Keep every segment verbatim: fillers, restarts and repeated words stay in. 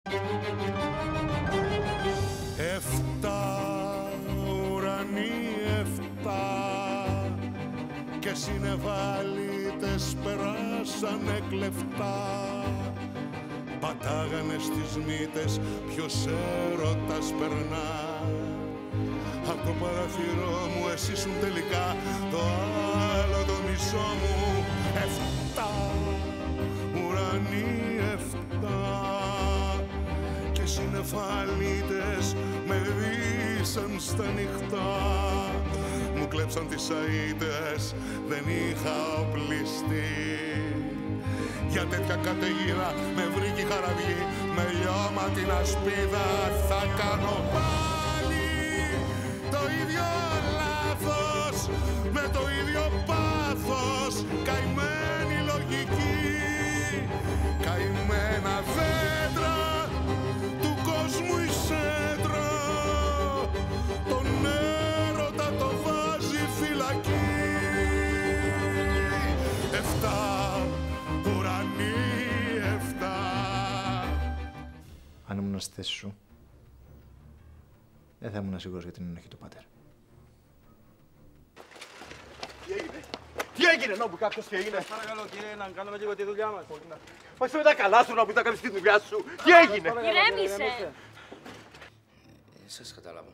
Εφτά ουρανοί, εφτά και συνεβάλιτες περάσανε κλεφτά. Πατάγανε στις μύτες ποιος έρωτας περνά. Απ' το παραθυρό μου εσύ ήσουν τελικά το άλλο το μισό μου. Εφτά ουρανοί, εφτά και συνεφαλίτες με δύσαν στα νυχτά. Μου κλέψαν τις αΐτες, δεν είχα οπλιστεί. Για τέτοια καταιγίδα με βρήκε η χαραυγή, με λιώμα την ασπίδα θα κάνω πάλι το ίδιο λάθος, με το ίδιο πάθος, καημένη λογική, καημένα δέντρα του κόσμου η σέντρα, τον έρωτα το βάζει φυλακή. Εφτά ουρανοί, εφτά. Αν ήμουν στη θέση σου, δεν θα ήμουν σίγουρος για την ενοχή του πάτερ. Τι έγινε, τι έγινε, Νόμπου, κάποιος τι έγινε. Παρακαλώ, κύριε, να κάνουμε λίγο τη δουλειά μας. Μα είσαι με τα καλά σου, Νόμπου, να κάνεις τη δουλειά σου. Τι έγινε. Ηρέμησε. Δεν σας καταλάβω.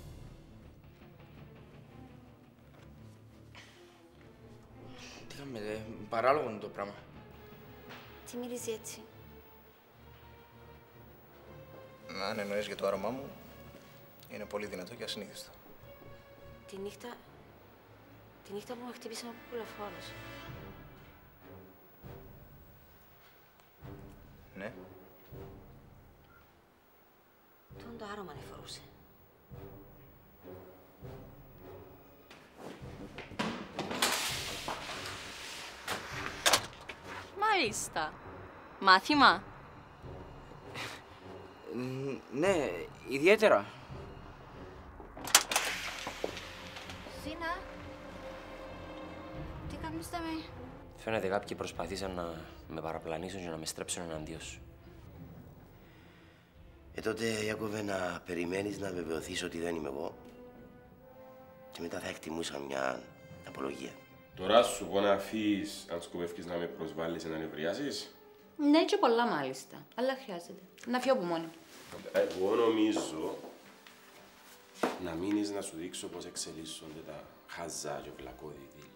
Τι κάνουμε, παράλογο είναι το πράγμα. Τι μυρίζει έτσι? Αν εννοείς για το άρωμά μου, είναι πολύ δυνατό και ασυνήθιστο. Τη νύχτα... Τη νύχτα που με χτύπησε από πουλεφόρος. Ναι. Τον το άρωμα δεν φορούσε. Μάλιστα. Μάθημα. Ναι, ιδιαίτερα. Ζήνα. Τι κάνεις με? Φαίνεται κάποιοι προσπαθήσαν να με παραπλανήσουν και να με στρέψουν εναντίον σου. Ε, τότε, Ιάκωβε, να περιμένεις να βεβαιωθείς ότι δεν είμαι εγώ και μετά θα εκτιμούσα μια απολογία. Τώρα σου πω να φύγεις αν σκοπεύεις να με προσβάλλεις να νευριάσεις. Ναι, και πολλά μάλιστα. Αλλά χρειάζεται. Να φύγω από μόνη. Εγώ νομίζω να μείνεις να σου δείξω πώς εξελίσσονται τα χαζά και βλακώδη δίλια.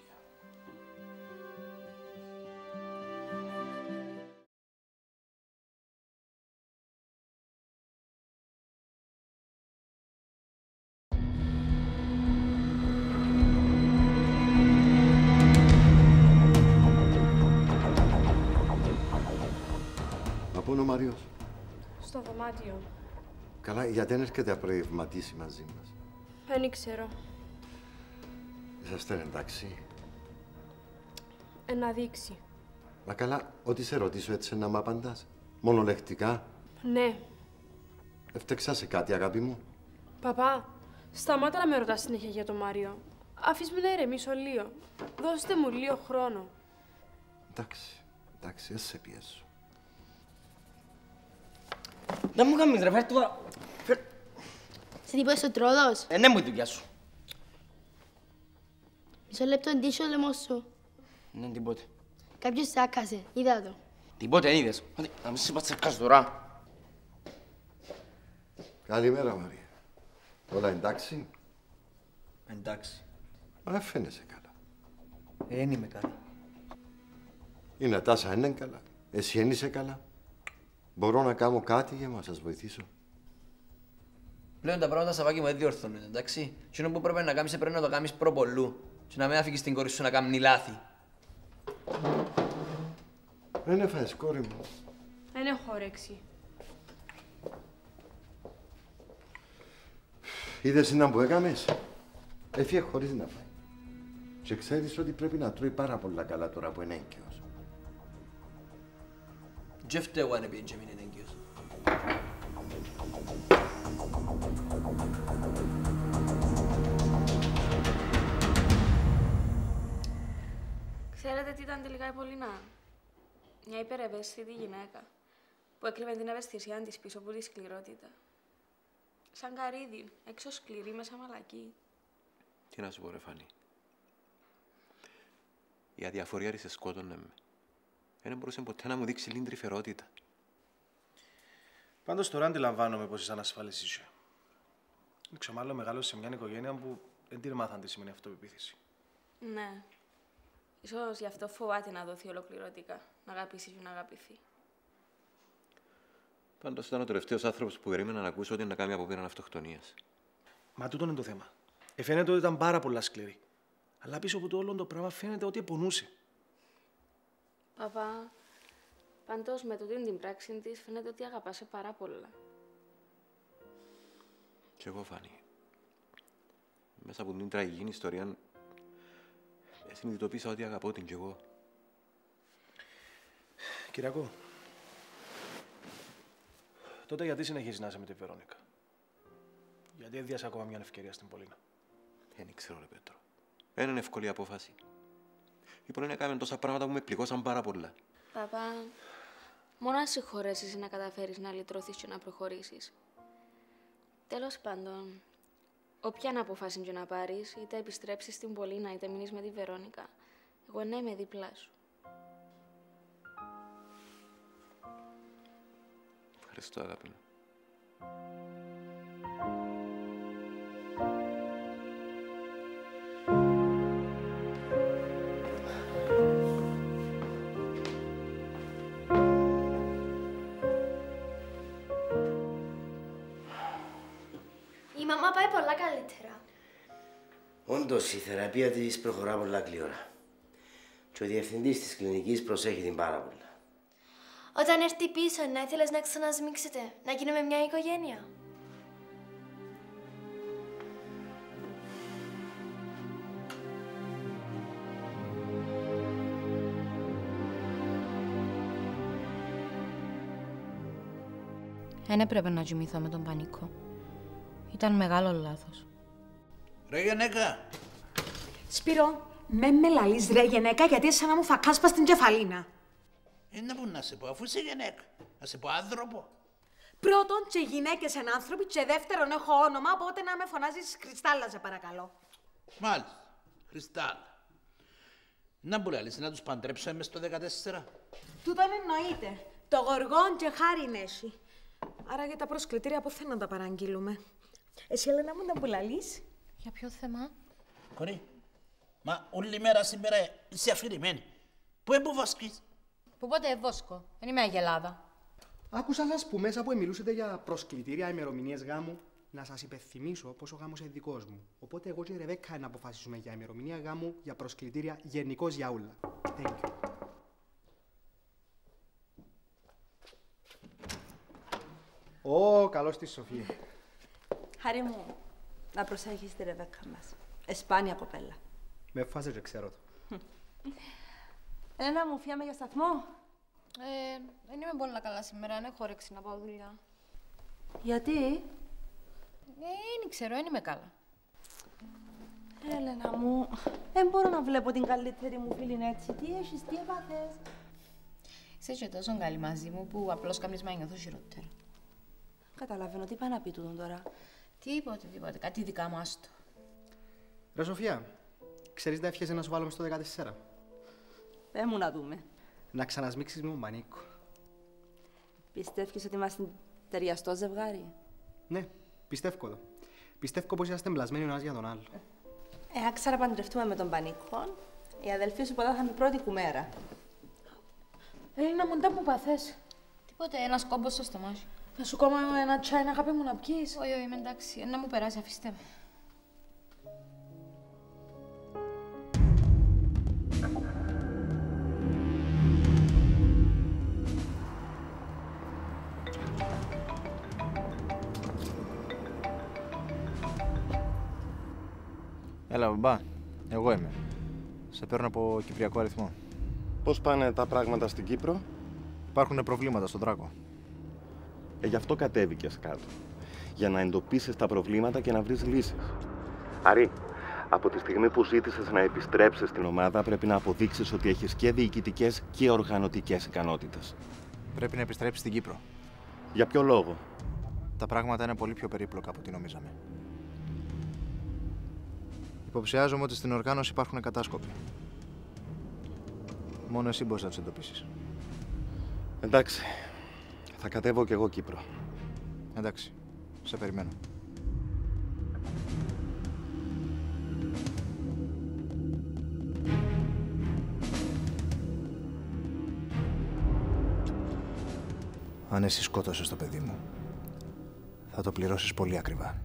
Πού είναι ο Μάριος? Στο δωμάτιο. Καλά, γιατί δεν έρχεται να προευματίσει μαζί μας? Δεν ξέρω. Είσαστε εντάξει? Ε, να δείξει. Μα καλά, ό,τι σε ρωτήσω έτσι να μ' απαντάς. Μονολεκτικά. Ναι. Έφτεξα σε κάτι, αγάπη μου. Παπά, σταμάτα να με ρωτάς συνέχεια για τον Μάριο. Αφήσ' με να ηρεμήσω λίγο. Δώστε μου λίγο χρόνο. Εντάξει, εντάξει, δεν σε πιέσω. Δεν μου κάνεις ρε, φέρ' τώρα. Σε τίποτα ο τρόδος. Ε, ναι μου η δουλειά σου. Μισό λεπτό εντύσσει ο λαιμός σου. Ναι, τίποτε. Κάποιος σε άκασε, είδα το. Τίποτε, είδες. Να μην σε πατσακάς τώρα. Καλημέρα, Μαρία. Όλα εντάξει? Εντάξει. Μα δεν φαίνεσαι καλά. Δεν είμαι καλά. Η Νατάσα είναι καλά. Εσύ δεν είσαι καλά. Μπορώ να κάνω κάτι για να σας βοηθήσω? Πλέον τα πράγματα, Σαββάκι μου, δεν διορθώνονται, εντάξει. Τι είναι που πρέπει να κάνεις, πρέπει να το κάνεις προπολού. Και να μην αφήγεις την κόρη σου να κάνει λάθη. Δεν έφαγες, κόρη μου. Δεν έχω όρεξη. Είδες είναι που έκαμες? Έφυγε χωρίς να φάει. Και ξέρεις ότι πρέπει να τρώει πάρα πολλά καλά τώρα που είναι έγκυος. Και φταίω αν επειδή είναι έγκυος. Ξέρετε τι ήταν τελικά η Πολίνα? Μια υπερευαίσθητη γυναίκα. που έκλεβε την ευαισθησία της πίσω από τη σκληρότητα. Σαν καρύδι, έξω σκληρή, μέσα μαλακή. Τι να σου πω, ρε Φανή. Η αδιαφορία της σκότωνε με. Δεν μπορούσε ποτέ να μου δείξει λίγη τρυφερότητα. Πάντως τώρα αντιλαμβάνομαι πόσες ανασφάλειες είσαι. Ξέρω, μάλλον μεγάλωσε σε μια οικογένεια που δεν την μάθαν τι σημαίνει αυτοπεποίθηση. Ναι. Ίσως γι' αυτό φοβάται να δοθεί ολοκληρωτικά. Να αγαπήσει και να αγαπηθεί. Πάντως ήταν ο τελευταίος άνθρωπος που περίμενα να ακούσω ότι είναι να κάνει απόπειρα αυτοκτονίας. Μα τούτο είναι το θέμα. Εφαίνεται ότι ήταν πάρα πολλά σκληρή. Αλλά πίσω από το όλο το πράγμα φαίνεται ότι πονούσε. Παπά, πάντως με τούτη την πράξη της φαίνεται ότι αγαπάσαι πάρα πολλά. Κι εγώ, Φάνη. Μέσα από την τραγική ιστορία συνειδητοποίησα ότι αγαπώ την κι εγώ. Κυριακό, τότε γιατί συνεχίζεις να είσαι με τη Βερόνικα? Γιατί έδιασε ακόμα μια ευκαιρία στην Πολίνα? Δεν ξέρω, ρε Πέτρο. Δεν είναι εύκολη απόφαση. Η Πολίνα έκανε τόσα πράγματα που με πληγώσαν πάρα πολλά. Παπά, μόνο αν συγχωρέσεις να καταφέρεις να λυτρωθείς και να προχωρήσεις. Τέλος πάντων, όποια απόφαση και να πάρεις, είτε επιστρέψεις στην Πολίνα είτε μείνεις με τη Βερόνικα, εγώ να είμαι δίπλα σου. Ευχαριστώ, αγάπη μου. Η μαμά πάει πολλά καλύτερα. Όντως, η θεραπεία της προχωρά πολλά γλύωρα. Και ο διευθυντής της κλινικής προσέχει την πάρα πολλά. Όταν έρθει πίσω, να ήθελες να ξανασμίξετε, να γίνουμε μια οικογένεια. Δεν έπρεπε να κοιμηθώ με τον Πανίκο. Ήταν μεγάλο λάθος. Ρε γενέκα! Σπύρο, με με λαλείς ρε γενέκα, γιατί σαν να μου φακάσπα στην κεφαλίνα. Είναι που να σε πω, αφού είσαι γυναίκα. Να σε πω άνθρωπο. Πρώτον, και γυναίκες είναι άνθρωποι, και δεύτερον, έχω όνομα, οπότε να με φωνάζεις Χριστάλλα, σε παρακαλώ. Μάλιστα, Χριστάλλα. Να που λαλείς, να τους παντρέψω μες στο δεκατέσσερα. Τούτον εννοείται. Το γοργόν και χάριν έχει. Άρα για τα προσκλητήρια που θέλουν να τα παραγγείλουμε. Εσύ, Έλενα μου, να που λαλείς. Για ποιο θέμα? Κορί, μα όλη μέρα σήμερα είσαι αφηρημένη. Πού εμποβόσκεις? Που πότε βόσκω. Δεν είμαι αγελάδα. Άκουσα σας που μέσα που μιλούσατε για προσκλητήρια ημερομηνίες γάμου, να σας υπενθυμίσω πως ο γάμος είναι δικός μου. Οπότε εγώ και η Ρεβέκκα να αποφασίσουμε για ημερομηνία γάμου, για προσκλητήρια γενικώς για όλα. Thank you. Ω, καλώς τη Σοφία. Χάρη μου, να προσέχεις τη Ρεβέκκα μας. Εσπάνια κοπέλα. Με φάσε και ξέρω το. Έλενα μου, φύγαμε για σταθμό. Ε, δεν είμαι πολύ καλά σήμερα, δεν έχω όρεξη να πάω δουλειά. Γιατί? Ε, δεν ξέρω, δεν είμαι καλά. Έλενα μου, δεν μπορώ να βλέπω την καλύτερη μου φίλη έτσι. Τι έχεις, τι έπαθες? Είσαι και τόσο καλή μαζί μου που απλώς κάνεις να νιώθω χειρότερα. Καταλαβαίνω τι πάει να πει τούτον τώρα. Τίποτε, τίποτε, κάτι δικά μου άστο. Ρε Σοφία, ξέρεις να εύχεσαι να σου βάλουμε στο δεκατέσσερα. Πες μου να δούμε. Να ξανασμίξεις με τον Πανίκο. Πιστεύεις ότι είμαστε ταιριαστό ζευγάρι? Ναι, πιστεύω το. Πιστεύω πως είσαστε μπλασμένοι ο ένας για τον άλλο. Εάν ξαναπαντρευτούμε με τον Πανίκο, η αδελφή σου ποτέ θα είναι η πρώτη κουμέρα. Έλληνα μου, δεν μου παθές. Τίποτε, ένας κόμπος στο στομάχι. Να σου κόμμα ένα τσάι να αγάπη μου να πιείς. Όχι, όχι, είμαι εντάξει. Να μου περάσει, αφήστε με. Έλα, μπαμπά. Εγώ είμαι. Σε παίρνω από κυπριακό αριθμό. Πώς πάνε τα πράγματα στην Κύπρο? Υπάρχουν προβλήματα στον Τράκο. Ε, γι' αυτό κατέβηκες κάτω. Για να εντοπίσεις τα προβλήματα και να βρεις λύσεις. Άρη, από τη στιγμή που ζήτησες να επιστρέψεις στην ομάδα, πρέπει να αποδείξεις ότι έχεις και διοικητικές και οργανωτικές ικανότητες. Πρέπει να επιστρέψει στην Κύπρο. Για ποιο λόγο? Τα πράγματα είναι πολύ πιο περίπλοκα από ό,τι νομίζαμε. Υποψιάζομαι ότι στην οργάνωση υπάρχουν κατάσκοποι. Μόνο εσύ μπορείς να τους εντοπίσεις. Εντάξει. Θα κατέβω κι εγώ Κύπρο. Εντάξει. Σε περιμένω. Αν εσύ σκότωσες το παιδί μου, θα το πληρώσεις πολύ ακριβά.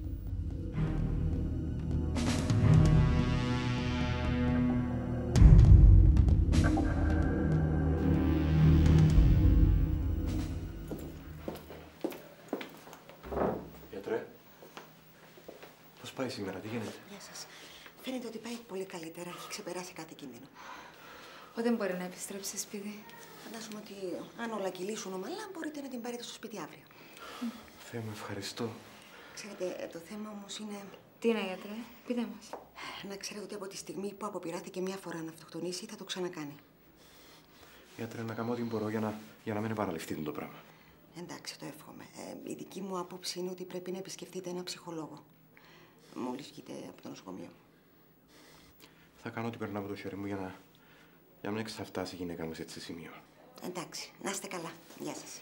Γιατρέ, πώς πάει σήμερα, τι γίνεται? Γεια σας. Φαίνεται ότι πάει πολύ καλύτερα, έχει ξεπεράσει κάθε κίνδυνο. Πότε μπορεί να επιστρέψει σπίτι? Φαντάζομαι ότι αν όλα κυλήσουν ομαλά, μπορείτε να την πάρετε στο σπίτι αύριο. Θεέ μου, ευχαριστώ. Ξέρετε, το θέμα όμως είναι... Τι είναι, γιατρέ, πείτε μας. Να ξέρετε ότι από τη στιγμή που αποπειράθηκε μια φορά να αυτοκτονήσει, θα το ξανακάνει. Γιατρέ, να κάνω ό,τι μπορώ για να, για να μην επαναληφθεί το πράγμα. Εντάξει, το εύχομαι. Ε, η δική μου άποψη είναι ότι πρέπει να επισκεφτείτε ένα ψυχολόγο. Μόλις βγείτε από το νοσοκομείο. Θα κάνω ό,τι περνάω από το χέρι μου για να, για να μην εξαφτάσει η γυναίκα μου σε έτσι σημείο. Εντάξει, να είστε καλά. Γεια σας.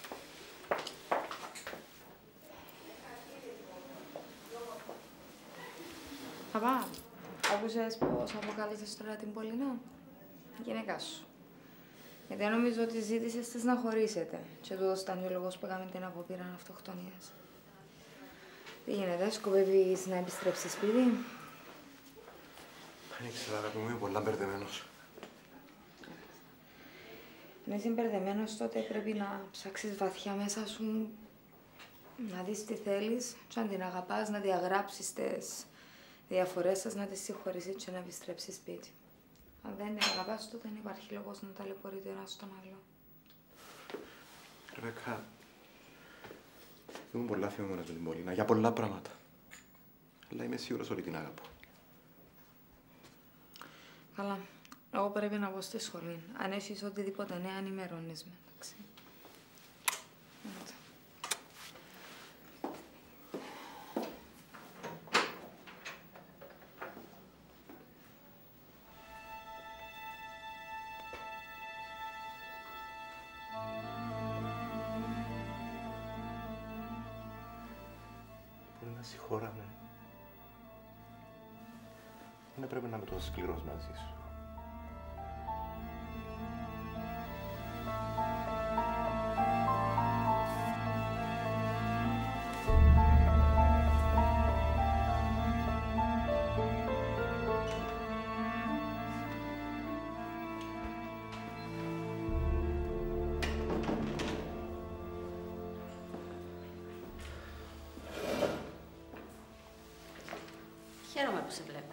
Παπά, άκουσες πώς αποκάλεσες τώρα την Πολύνα? Γυναίκα σου. Γιατί νομίζω ότι ζήτησες της να χωρίσετε. Και τούτος ήταν ο λόγος που έκαμε την απόπειρα αυτοκτονίας. Τι γίνεται, σκοπεύεις να επιστρέψεις σπίτι? Δεν ήξερα, αγάπη μου, είμαι πολλά μπερδεμένος. Αν είσαι μπερδεμένος, τότε πρέπει να ψάξεις βαθιά μέσα σου, να δεις τι θέλεις και αν την αγαπάς, να διαγράψεις τις διαφορές σας, να τις συγχωρήσεις και να επιστρέψεις σπίτι. Αν δεν την αγαπάς, τότε δεν υπάρχει λόγος να ταλαιπωρείτε ένας στον άλλο. Ρεβέκα, ήμουν πολλά θυμωμένος με την Πολύνα για πολλά πράγματα. Αλλά είμαι σίγουρος ότι την αγαπώ. Καλά. Εγώ πρέπει να πάω στη σχολή. Αν έχεις οτιδήποτε νέα, ενημερώνεις με, εντάξει. Μπορεί να συγχωράμε. Δεν πρέπει να είμαι τόσο σκληρός μαζί σου. Χαίρομαι που σε βλέπω.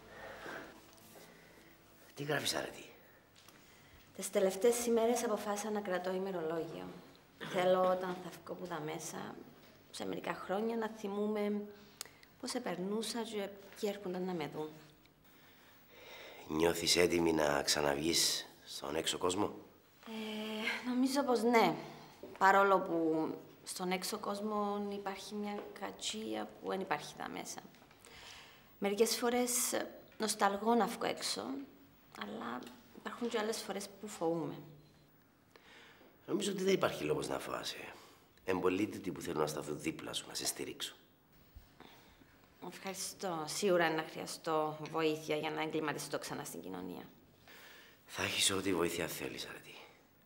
Τι γράφεις, Αρετή? Τις τελευταίες ημέρες αποφάσισα να κρατώ ημερολόγιο. Θέλω όταν θα βγω που τα μέσα, σε μερικά χρόνια, να θυμούμε πώς επερνούσα και ποιοι έρχονταν να με δουν. Νιώθεις έτοιμη να ξαναβγείς στον έξω κόσμο? Ε, νομίζω πως ναι. Παρόλο που στον έξω κόσμο υπάρχει μια κατσία που δεν υπάρχει τα μέσα. Μερικές φορές νοσταλγώ να βγω έξω, αλλά υπάρχουν και άλλες φορές που φοβούμαι. Νομίζω ότι δεν υπάρχει λόγος να φοβάσαι. Εμπολίτητοι που θέλουν να σταθούν δίπλα σου, να σε στηρίξουν. Ευχαριστώ. Σίγουρα είναι να χρειαστώ βοήθεια για να εγκληματιστώ ξανά στην κοινωνία. Θα έχεις ό,τι βοήθεια θέλεις, Αρετή.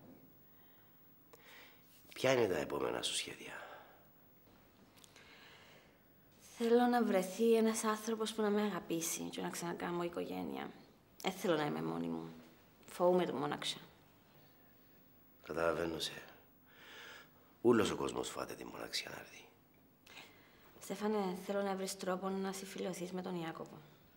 Ποια είναι τα επόμενα σου σχέδια? Θέλω να βρεθεί ένας άνθρωπος που να με αγαπήσει και να ξανακάμω οικογένεια. Δεν θέλω να είμαι μόνη μου. Φοβούμαι το μοναξιά. Καταλαβαίνω σε. Ούλος ο κόσμος φοβάται τη μοναξιά, Αρετή. Στέφανε, θέλω να βρεις τρόπο να συμφιλιωθείς με τον Ιάκωβο.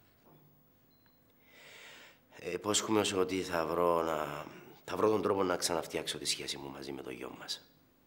Ε, υπόσχομαι σου ότι θα βρω, να... θα βρω τον τρόπο να ξαναφτιάξω τη σχέση μου μαζί με το γιο μας.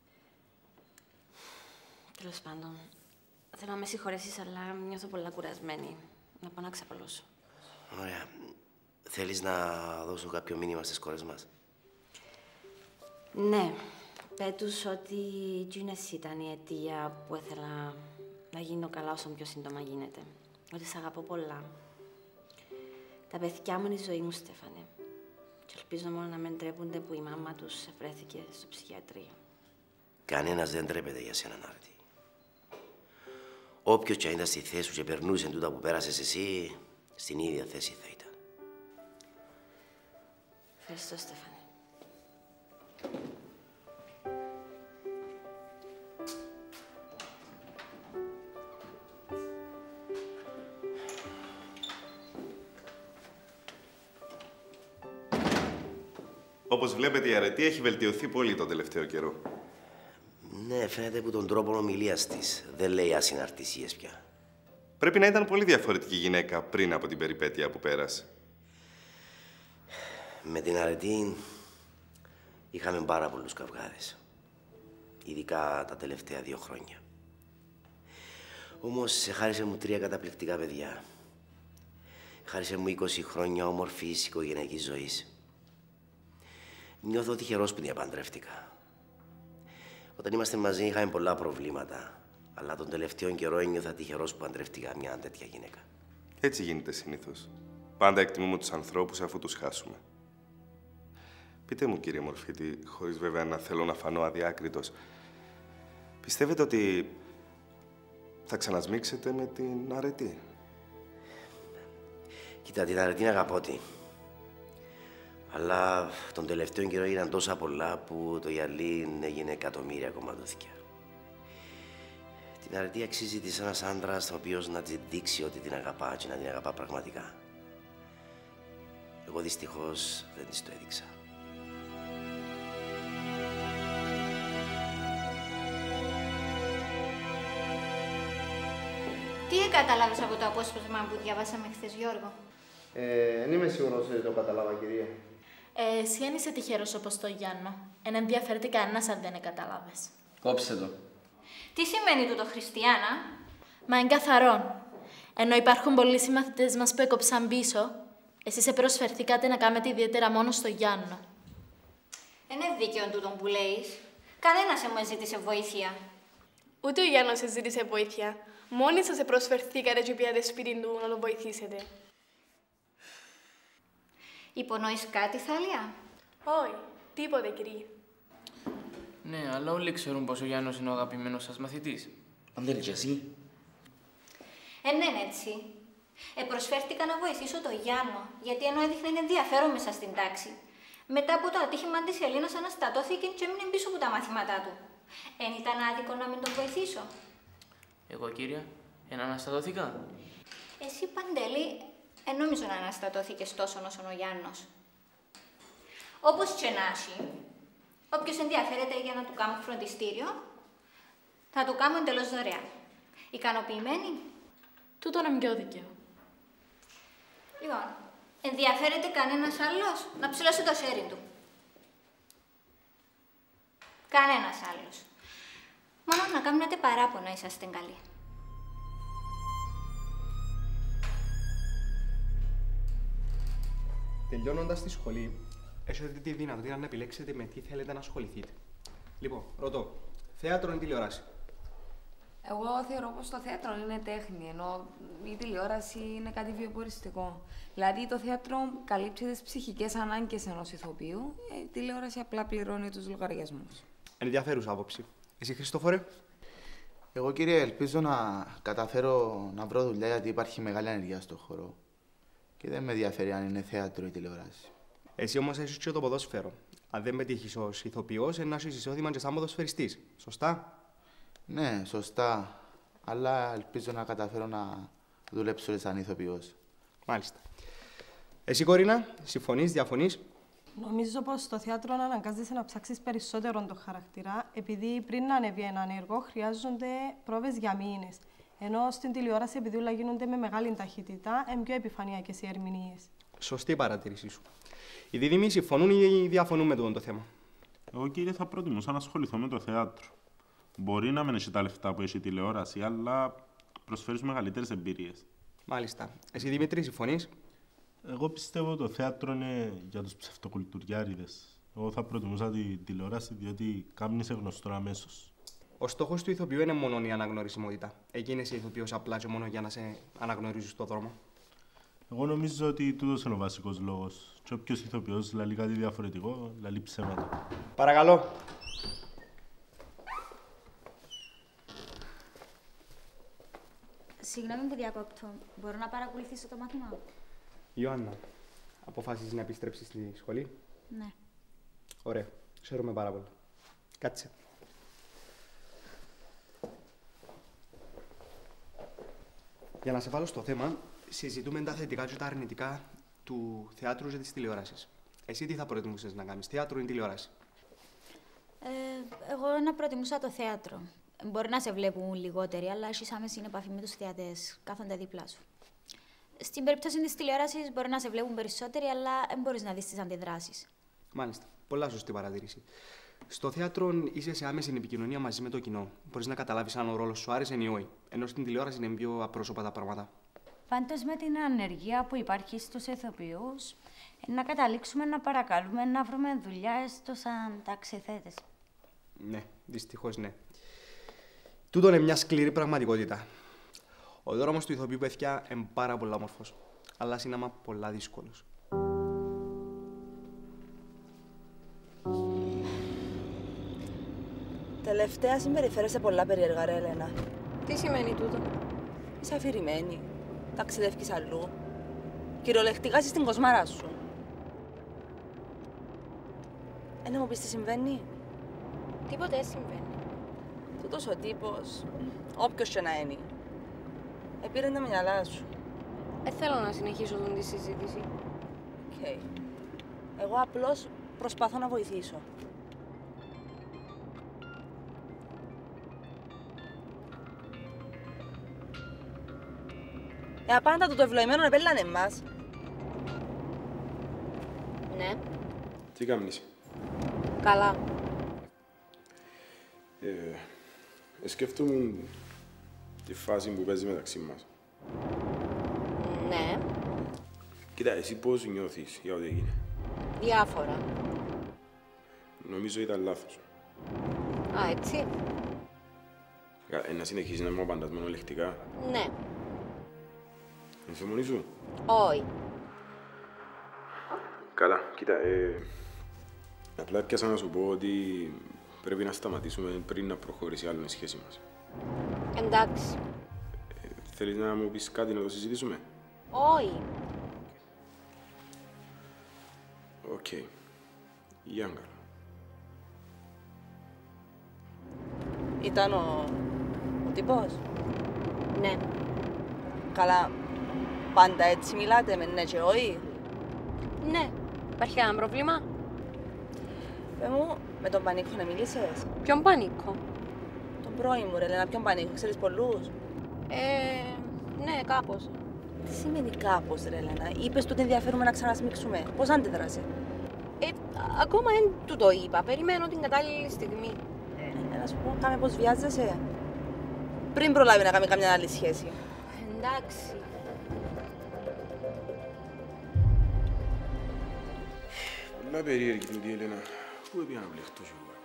Τέλος πάντων, θέλω να με συγχωρέσεις, αλλά νιώθω πολλά κουρασμένη. Να πάω να ξαπλώσω. Ωραία. Θέλεις να δώσω κάποιο μήνυμα στις κόρες μας? Ναι, πέτους ότι εκείνες ήταν η αιτία που ήθελα να γίνω καλά όσο πιο σύντομα γίνεται. Ότι σ' αγαπώ πολλά. Τα παιδιά μου είναι η ζωή μου, Στέφανε. Και ελπίζω μόνο να μην τρέπονται που η μάμα τους βρέθηκε στο ψυχιατρίο. Κανένας δεν τρέπεται για σένα, Νάρτη. Όποιος και αν ήταν στη θέση σου και περνούσε τούτα που πέρασες εσύ, στην ίδια θέση θα ήταν. Ευχαριστώ, Στέφανε. Όπως βλέπετε, η αρετή έχει βελτιωθεί πολύ τον τελευταίο καιρό. Ναι, φαίνεται που τον τρόπο ομιλίας της δεν λέει ασυναρτησίες πια. Πρέπει να ήταν πολύ διαφορετική γυναίκα πριν από την περιπέτεια που πέρασε. Με την αρετή είχαμε πάρα πολλούς καυγάδες. Ειδικά τα τελευταία δύο χρόνια. Όμως χάρισε μου τρία καταπληκτικά παιδιά. Χάρισε μου είκοσι χρόνια όμορφης οικογενειακής ζωής. Νιώθω τυχερός που διαπαντρεύτηκα. Όταν είμαστε μαζί είχαμε πολλά προβλήματα, αλλά τον τελευταίο καιρό ένιωθα τυχερός που παντρεύτηκα μια τέτοια γυναίκα. Έτσι γίνεται συνήθως. Πάντα εκτιμούμε τους ανθρώπους αφού τους χάσουμε. Πείτε μου, κύριε Μορφίτη, χωρίς βέβαια να θέλω να φανώ αδιάκριτος, πιστεύετε ότι θα ξανασμίξετε με την αρετή? Κοίτα, την αρετή αγαπώ τη. Αλλά τον τελευταίο καιρό έγιναν τόσα πολλά που το γυαλί έγινε εκατομμύρια κομματούθηκια. Την αρετή αξίζει της ένας άντρας ο οποίος να της δείξει ότι την αγαπά και να την αγαπά πραγματικά. Εγώ δυστυχώς δεν της το έδειξα. Τι κατάλαβες από το απόσπασμα που διαβάσαμε χθες, Γιώργο? Ε, δεν είμαι σίγουρος ότι το κατάλαβα, κυρία. Ε, εσύ δεν είσαι τυχερός όπως το Γιάννο. Εν ενδιαφέρεται κανένας αν δεν κατάλαβες. Κόψε το. Τι σημαίνει τούτο, Χριστιανά? Μα είναι καθαρόν. Ενώ υπάρχουν πολλοί συμμαθητές μας που έκοψαν πίσω, εσείς προσφερθήκατε να κάνετε ιδιαίτερα μόνο στο Γιάννο. Είναι δίκαιο τούτο που λέεις. Κανένας σε μου ζήτησε βοήθεια. Ούτε ο Γιάννος σε ζήτησε βοήθεια. Μόνοι σας προσφερθήκατε και πήγατε σπίτι του να τον βοηθήσετε. Υπονοείς κάτι, Θάλια? Όχι, τίποτε, κύριε. Ναι, αλλά όλοι ξέρουν πως ο Γιάννος είναι ο αγαπημένος σας μαθητής. Παντέλη, και εσύ. Ε, ναι, έτσι. Ε, προσφέρθηκα να βοηθήσω τον Γιάννο, γιατί ενώ έδειχνε ενδιαφέρον μέσα στην τάξη. Μετά από το ατύχημα της Ελλήνας αναστατώθηκε και έμεινε πίσω από τα μαθήματά του. Εν ήταν άδικο να μην τον βοηθήσω? Εγώ, κύριε, εν αναστατώθηκα. Εσύ, Παντέλη, εν νομίζω να αναστατώθηκες τόσο όσο ο Γιάννος. Όπως και να έχει, όποιος ενδιαφέρεται για να του κάνω φροντιστήριο, θα του κάνω εντελώς δωρεάν. Ικανοποιημένοι? Τούτο είναι πιο δίκαιο. Λοιπόν, ενδιαφέρεται κανένας άλλος να ψηλώσει το σέρι του? Κανένας άλλος. Μόνο να κάνετε παράπονα είσαστε καλοί. Τελειώνοντας τη σχολή, έχετε τη δυνατότητα να επιλέξετε με τι θέλετε να ασχοληθείτε. Λοιπόν, ρωτώ, θέατρο ή τηλεόραση? Εγώ θεωρώ πως το θέατρο είναι τέχνη, ενώ η τηλεόραση είναι κάτι βιοποριστικό. Δηλαδή, το θέατρο καλύπτει τις ψυχικές ανάγκες ενός ηθοποιού, η τηλεόραση απλά πληρώνει τους λογαριασμούς. Ενδιαφέρουσα άποψη. Εσύ, Χριστόφορε? Εγώ, κύριε, ελπίζω να καταφέρω να βρω δουλειά, γιατί υπάρχει μεγάλη ανεργία στον χώρο. Και δεν με ενδιαφέρει αν είναι θέατρο ή τηλεόραση. Εσύ όμως έχεις και το ποδόσφαιρο. Αν δεν πετύχεις ως ηθοποιός, να έχεις εισόδημα και σαν ποδοσφαιριστής. Σωστά? Ναι, σωστά. Αλλά ελπίζω να καταφέρω να δουλέψω σαν ηθοποιός. Μάλιστα. Εσύ, Κορίνα, συμφωνείς, διαφωνείς? Νομίζω πως στο θέατρο αναγκάζεσαι να ψάξεις περισσότερο το χαρακτήρα, επειδή πριν να ανέβει έναν έργο χρειάζονται πρόβες για μήνες. Ενώ στην τηλεόραση, επειδή όλα γίνονται με μεγάλη ταχύτητα, είναι πιο επιφανειακές οι ερμηνείες. Σωστή η παρατήρησή σου. Οι δίδυμοι συμφωνούν ή διαφωνούν με το θέμα? Εγώ, κύριε, θα προτιμούσα να ασχοληθώ με το θέατρο. Μπορεί να μην έχει τα λεφτά που έχει η τηλεόραση, αλλά προσφέρει μεγαλύτερες εμπειρίες. Μάλιστα. Εσύ, Δημήτρη, συμφωνείς? Εγώ πιστεύω το θέατρο είναι για τους ψευτοκουλτουριάριδες. Εγώ θα προτιμούσα τη τηλεόραση διότι κάμνει σε γνωστό αμέσως. Ο στόχος του ηθοποιού είναι μόνο η αναγνωρισιμότητα. Εκεί είναι είσαι ηθοποιός απλά και μόνο για να σε αναγνωρίζεις στον δρόμο. Εγώ νομίζω ότι τούτος είναι ο βασικός λόγος. Και όποιος ηθοποιός λαλεί κάτι διαφορετικό, λαλεί ψέματα. Παρακαλώ. Συγγνώμη που διακόπτω. Μπορώ να παρακολουθήσω το μάθημα? Ιωάννα, αποφάσισες να επιστρέψεις στη σχολή? Ναι. Ωραία. Χαίρομαι πάρα πολύ. Κάτσε. Για να σε βάλω στο θέμα, συζητούμε τα θετικά και τα αρνητικά του θεάτρου και της τηλεόρασης. Εσύ τι θα προτιμούσες να κάνεις, θέατρο ή τηλεόραση? Ε, εγώ να προτιμούσα το θέατρο. Μπορεί να σε βλέπουν λιγότεροι, αλλά έχεις άμεση επαφή με τους θεατές, κάθονται δίπλα σου. Στην περίπτωση της τηλεόρασης μπορεί να σε βλέπουν περισσότεροι, αλλά δεν μπορείς να δεις τις αντιδράσεις. Μάλιστα. Πολλά σωστή παρατήρηση. Στο θέατρο είσαι σε άμεση επικοινωνία μαζί με το κοινό. Μπορείς να καταλάβεις αν ο ρόλος σου άρεσε ή όχι. Ενώ στην τηλεόραση είναι πιο απρόσωπα τα πράγματα. Πάντως με την ανεργία που υπάρχει στους ηθοποιούς, να καταλήξουμε να παρακαλούμε να βρούμε δουλειά έστω σαν ταξιθέτες. Ναι, δυστυχώς ναι. Τούτο είναι μια σκληρή πραγματικότητα. Ο δρόμος του ηθοποιού παιδιά είναι πάρα πολύ όμορφος, αλλά είναι πολλά δύσκολος. Τελευταία συμπεριφέρεσαι πολλά περίεργα, ρε Ελένα. Τι σημαίνει τούτο? Είσαι αφηρημένη. Ταξιδεύεις αλλού. Κυριολεκτικά είσαι στην κοσμάρα σου. Ε, να μου πεις τι συμβαίνει? Τίποτε δεν συμβαίνει. Τούτος ο τύπος, όποιος και να είναι, επήρε τα μυαλά σου. Δεν θέλω να συνεχίσω τον τη συζήτηση. Οκ. Okay. Εγώ απλώς προσπαθώ να βοηθήσω. Ε, απάντα του το ευλογημένο επέλανε εμάς. Ναι. Τι κάνεις? Καλά. Ε, ε, σκέφτομαι τη φάση που παίζει μεταξύ μας. Ναι. Κοίτα, εσύ πώς νιώθεις για ό,τι έγινε? Διάφορα. Νομίζω ήταν λάθος. Α, έτσι. Ε, να συνεχίσεις να είμαι απαντάς μονολεκτικά. Ναι. Συμφωνείς σου? Όχι. Καλά, κοίτα, ε, απλά έπιασα να σου πω ότι πρέπει να σταματήσουμε πριν να προχωρήσει άλλο η σχέση μας. Εντάξει. Ε, θέλεις να μου πεις κάτι να το συζητήσουμε? Όχι. Οκ. Okay. Γιάνγκα. Ήταν ο... ο τύπος? Ναι. Καλά. Πάντα έτσι μιλάτε με ναι και όχι? Ναι. Υπάρχει κανένα πρόβλημα? Πες μου, με τον Πανίκο να μιλήσεις? Ποιον Πανίκο? Τον πρώην μου, ρε Λένα, ποιον Πανίκο, ξέρεις πολλούς? Ε, ναι, κάπως. Τι σημαίνει κάπως, ρε Λένα? Είπες του ότι ενδιαφέρουμε να ξανασμίξουμε. Πώς αντιδράσει? Ε, ακόμα δεν του το είπα. Περιμένω την κατάλληλη στιγμή. Ε, να σου πω, κάμε πως βιάζεσαι. Πριν προλάβει να κάνει καμιά άλλη σχέση. Εντάξει. Πολλά περίεργη την Ελένα. Πού έπια να μπλεχτώ κι εγώ.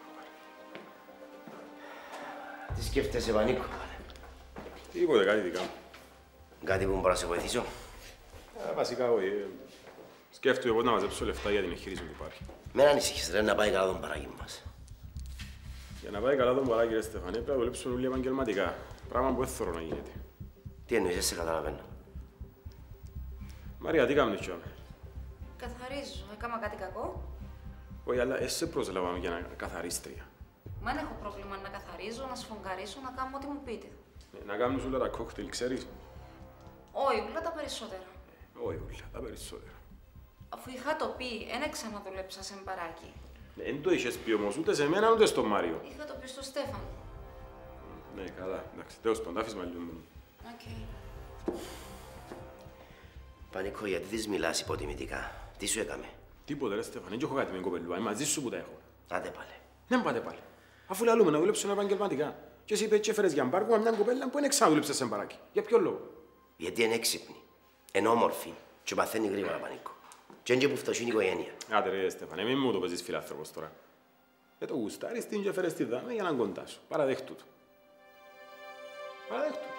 Τι σκέφτεσαι, Πανίκο? Τίποτε, κάτι δικά μου. Κάτι που μπορώ να σε βοηθήσω? Ε, βασικά, όχι. Ε, σκέφτομαι εγώ να μαζέψω λεφτά για την εγχείρηση που υπάρχει. Μην ανησυχείς, ρε, να πάει καλά τον παράγει μας. Για να πάει καλά τον παράγει, ρε Στεφανέ, πρέπει να δουλέψουν όλοι επαγγελματικά. Πράγμα που δεν θέλω να γίνεται. Τι εννοείς, δεν σε καταλαβαίνω. Μαρία, τι κάνεις κι Καθαρίζω. Έκανα κάτι κακό? Όχι, αλλά εσύ προσλάβαμε για να καθαρίστρια. Μα δεν έχω πρόβλημα να καθαρίζω, να σφογγαρίσω, να κάνω ό,τι μου πείτε. Ε, να κάνεις όλα τα κόκτελ, ξέρεις? Όχι, όλα τα περισσότερα. Όχι, όλα τα περισσότερα. Αφού είχα το πει, δεν ξαναδουλέψα σε μπαράκι. Δεν το είχες πει όμως ούτε σε μένα ούτε στον Μάριο. Είχα το πει στο Στέφανο. Ναι, καλά, εντάξει. Τέλος πάντων, άφησμα λίγο μόνο. Οκ. Πανίκο, γιατί της μιλάς υποτιμητικά? Τι σου έκαμε? Τίποτε, ρε Στέφανε, δεν έχω κάτι με την κοπελούα. Είμαι μαζί σου που τα έχω. Άντε πάλι. Δεν πάτε πάλι. Αφού λαλούμε να δουλέψουν επαγγελματικά. Και εσύ είπες και έφερες για μπάρκο με μια κοπέλα που είναι ξαναδούλεψε σε μπαράκι. Για ποιο λόγο? Γιατί είναι έξυπνη, είναι όμορφη και μαθαίνει γρήγορα, Πανίκο. Και είναι και που φτωχή η οικογένεια. Άντε ρε Στέφανε, μην μου το παίζεις φιλάνθρωπος τώρα. Ε, το γουστάρεις την και φέρες τη δάμε για να κοντά σου. Παραδέχτου το. Παραδέχτου.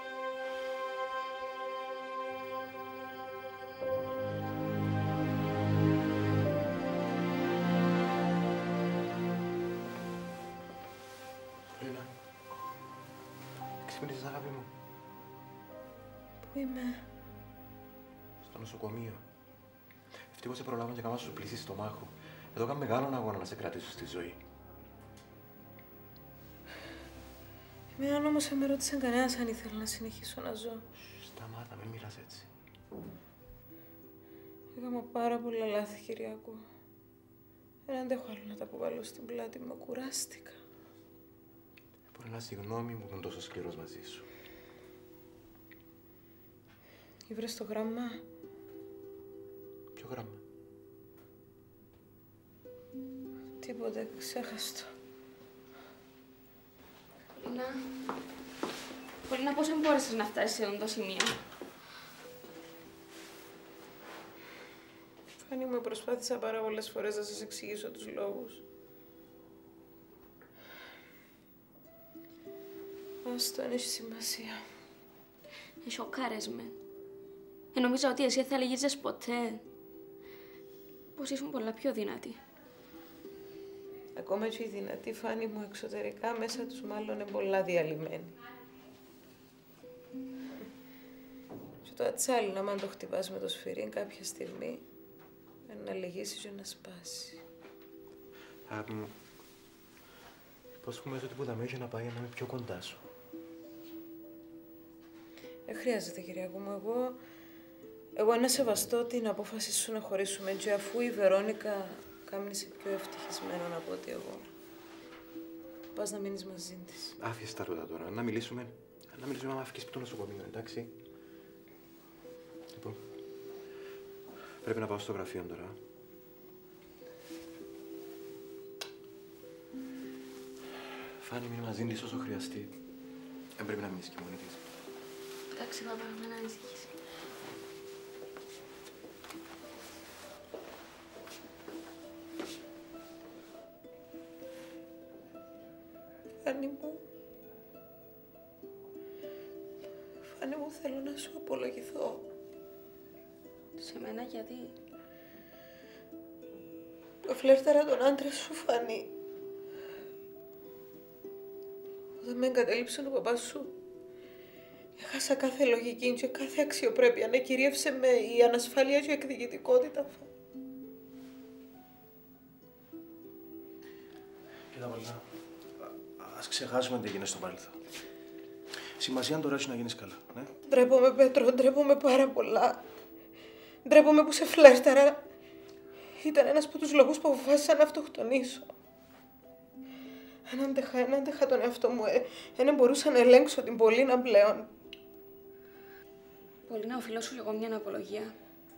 Λίνα, ξύπνησες αγάπη μου. Πού είμαι? Στο νοσοκομείο. Ευτυχώς σε προλάβουν και κάμα σου πλήσεις στο μάχο. Εδώ κάνω μεγάλον αγώνα να σε κρατήσω στη ζωή. Εμένα όμως δεν με ρώτησε κανένας αν ήθελα να συνεχίσω να ζω. Σταμάτα, μην μιλάς έτσι. Έκανα πάρα πολλά λάθη, Κυριακό. Δεν αντέχω άλλο να τα αποβάλω στην πλάτη μου. Κουράστηκα. Μπορεί να συγγνώμη μου που είμαι τόσο σκληρός μαζί σου. Ήβρες το γράμμα? Ποιο γράμμα? Τίποτε, ξέχαστο. Πολύνα, Πολύνα, πώς μπόρεσες να φτάσεις σε αυτό το σημείο? Φάνη μου, προσπάθησα πάρα πολλές φορές να σας εξηγήσω τους λόγους. Άστο, δεν έχει σημασία. Ε, σοκάρες με. Ε, νόμιζα ότι εσύ δεν θα λυγίζες ποτέ. Πως ήσουν πολλά πιο δυνατή. Ακόμα και η δυνατή Φάνη μου εξωτερικά, μέσα τους μάλλον είναι πολλά διαλυμένη. Και το ατσάλι, άμα το χτυπάς με το σφυρί κάποια στιγμή, να λυγίσει και να σπάσει. Αγάπη μου, πώς που μέσα ότι που θα με έχει να πάει να είμαι πιο κοντά σου. Δεν χρειάζεται, Κυριακό μου. Εγώ, εγώ να σεβαστώ την απόφαση σου να χωρίσουμε και αφού η Βερόνικα κάμνησε πιο ευτυχισμένο από ότι εγώ. Πας να μείνεις μαζί της. Άφησε τα ρούτα τώρα. Να μιλήσουμε. Να μιλήσουμε άμα φύγεις από το νοσοκομείο, εντάξει. Λοιπόν, πρέπει να πάω στο γραφείο τώρα. Φάνη, μείνει μαζί της όσο χρειαστεί. Δεν πρέπει να μείνεις και μόνη της. Εντάξει, παπά, μην ανησυχείς. Φάνη μου, Φάνη μου, θέλω να σου απολογηθώ. Σε μένα γιατί? Το φλέρταρα τον άντρα σου, Φάνη. Όταν με εγκατέλειψε ο παπάς σου, έχασα κάθε λογική και κάθε αξιοπρέπεια. Ναι, κυρίευσε με η ανασφάλεια και η εκδικητικότητα. Κοίτα, Πολύνα, ας ξεχάσουμε τι έγινε στο παρελθόν. Σημασία είναι τώρα να γίνεις καλά, ναι. Ντρέπομαι, Πέτρο, ντρέπομαι πάρα πολλά. Ντρέπομαι που σε φλέρταρα. Ήταν ένας από τους λόγους που αποφάσισα να αυτοκτονήσω. Αν άντεχα, αν άντεχα τον εαυτό μου, δεν ε, μπορούσα να ελέγξω την Πολύνα πλέον. Πολύνα, οφείλω σου λίγο μια απολογία.